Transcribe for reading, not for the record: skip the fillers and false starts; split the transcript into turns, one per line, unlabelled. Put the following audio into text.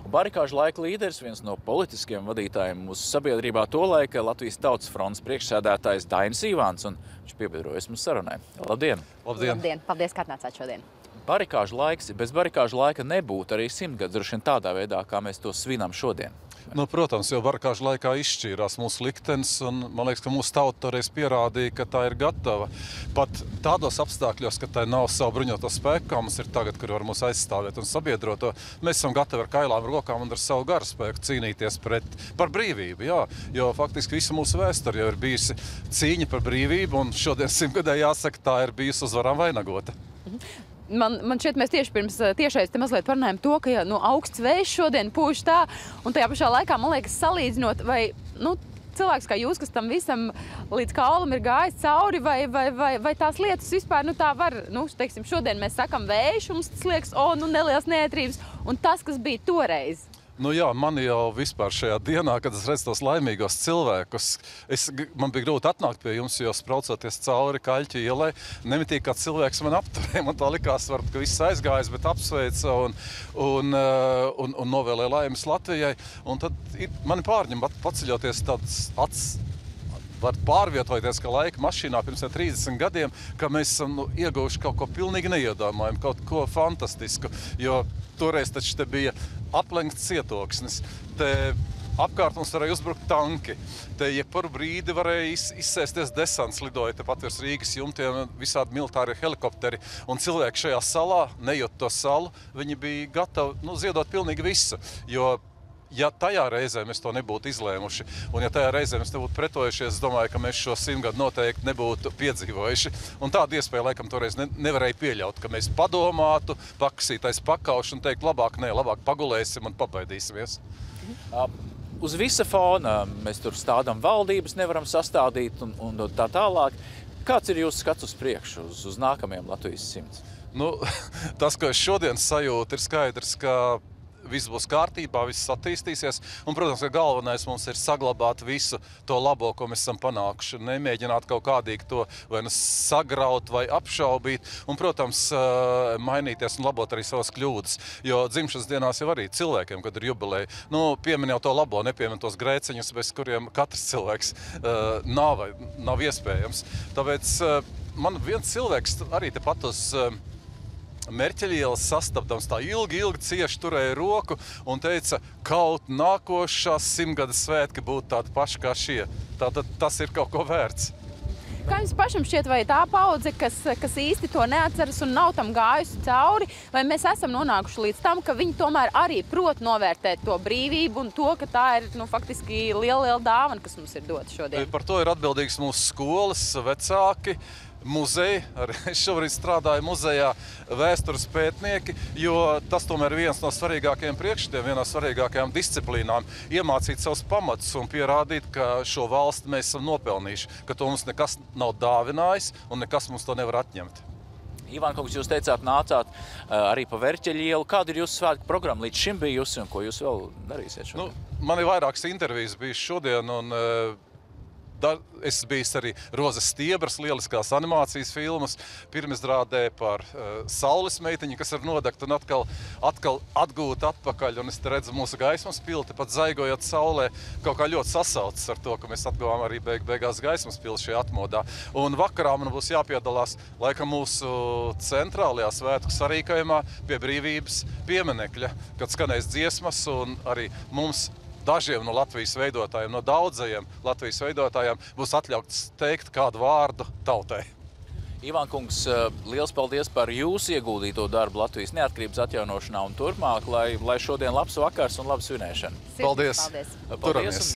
Barikāžu laika līderis, viens no politiskiem vadītājiem mūsu sabiedrībā tolaika Latvijas Tautas frontes priekšsēdētājs Dainis Ivāns, un viņš piebiedrojas mums sarunai. Labdien!
Labdien! Paldies, ka atnācāt šodien!
Barikāžu laiks, bez barikāžu laika nebūtu arī 100 gadus, droši vien tādā veidā, kā mēs to svinam šodien.
Nu, protams, jo barikāžu laikā izšķīrās mūsu liktenis, un man liekas, ka mūsu tauta toreiz pierādīja, ka tā ir gatava. Pat tādos apstākļos, ka tā nav savu bruņoto spēku, kā mums ir tagad, kur var mūs aizstāvēt un sabiedroto, mēs esam gatavi ar kailām rokām un ar savu garu spēku cīnīties par brīvību. Jā, jo faktiski visa mūsu vēsture jau ir bijusi cīņa par brīvību, un šodien 100 gadē jāsaka, tā ir bijusi uzvarām vainagota.
Man šķiet, mēs tieši pirms tiešais te mazliet parunājam to, ka augsts vējš šodien pūš tā, un tajā pašā laikā, man liekas, salīdzinot, vai cilvēks kā jūs, kas tam visam līdz kaulam ir gājis cauri, vai tās lietas vispār, tā var, teiksim, šodien mēs sakam vējš, un mums tas liekas, neliels neētrības, un tas, kas bija toreiz.
Jā, man jau vispār šajā dienā, kad es redzu tos laimīgos cilvēkus, man bija grūti atnākt pie jums, jo spraucoties cauri Kaļķu ielai, nemitīgi kā cilvēks man apturēja. Man tā likās, ka viss aizgājas, bet apsveica un novēlēja laimes Latvijai. Un tad mani pārņem paceļoties tāds var pārvietoties, ka laika mašīnā pirms 30 gadiem, ka mēs esam ieguvuši kaut ko pilnīgi neiedomājumu, kaut ko fantastisku, jo toreiz taču te bija aplenkts cietoksnis. Te apkārt mums varēja uzbrukt tanki. Te jebkuru brīdi varēja izsēsties desants, lidoja tepat virs Rīgas jumtiem visādi militāri helikopteri. Un cilvēki šajā salā, nejūt to salu, viņi bija gatavi ziedot pilnīgi visu, jo ja tajā reizē mēs to nebūtu izlēmuši, un ja tajā reizē mēs nebūtu pretojušies, es domāju, ka mēs šo 100 gadu noteikti nebūtu piedzīvojuši. Un tādu iespēju laikam toreiz nevarēja pieļaut, ka mēs padomātu, pakasītais pakaušu un teikt, labāk pagulēsim un pabaidīsimies.
Uz visa fona mēs tur stādām valdības, nevaram sastādīt un tā tālāk. Kāds ir jūsu skats uz priekšu, uz nākamajiem Latvijas 100?
Tas, ko es šodien sajūtu, ir skaidrs, ka viss būs kārtībā, viss attīstīsies. Un, protams, ka galvenais mums ir saglabāt visu to labo, ko mēs esam panākuši. Nemēģināt kaut kādīgi to vai sagraut vai apšaubīt. Un, protams, mainīties un labot arī savas kļūdas. Jo dzimšanas dienās jau arī cilvēkiem, kad ir jubileja, piemin jau to labo, nepiemin tos grēciņus, bez kuriem katrs cilvēks nav iespējams. Tāpēc man viens cilvēks arī tepat uz Merķeļa ielas sastapdams tā ilgi cieši turēja roku un teica, kaut nākošās 100 gada svētki būtu tādi paši kā šie. Tātad tas ir kaut ko vērts.
Kā jums pašam šķiet, vai tā paudze, kas īsti to neatceras un nav tam gājusi cauri, vai mēs esam nonākuši līdz tam, ka viņi tomēr arī prot novērtēt to brīvību un to, ka tā ir faktiski liela dāvana, kas mums ir dota šodien?
Par to ir atbildīgs mūsu skolas, vecāki, muzeji, arī es šobrīd strādāju muzejā, vēstures pētnieki, jo tas tomēr ir viens no svarīgākajiem priekšstatiem, viena no svarīgākajām disciplīnām - iemācīt savus pamatus un pierādīt, ka šo valsti mēs esam nopelnījuši, ka to mums nekas nav dāvinājis un nekas mums to nevar atņemt.
Ivān kungs, jūs teicāt, nācāt arī pa Verķeļa ielu. Kāda ir jūsu svētku programma līdz šim bijusi un ko jūs vēl darīsiet šodien?
Man ir vairākas intervijas bijušas šodien un es biju arī Rozes Stiebras lieliskās animācijas filmas, pirmizrādē par Saules meitiņu, kas ir nodegta un atkal atgūta atpakaļ. Un es te redzu mūsu gaismas pilti, pat zaigojot saulē, kaut kā ļoti sasaucas ar to, ka mēs atguvām arī beigās gaismas pilti šajā atmodā. Un vakarā man būs jāpiedalās laikam mūsu centrālajā svētku sarīkojumā pie Brīvības pieminekļa, kad skanēs dziesmas un arī mums dažiem no Latvijas veidotājiem, no daudzajiem Latvijas veidotājiem būs atļauts teikt kādu vārdu tautai.
Ivān kungs, liels paldies par jūsu ieguldīto darbu Latvijas neatkarības atjaunošanā un turpmāk, lai šodien labs vakars un laba svinēšana.
Paldies!
Paldies.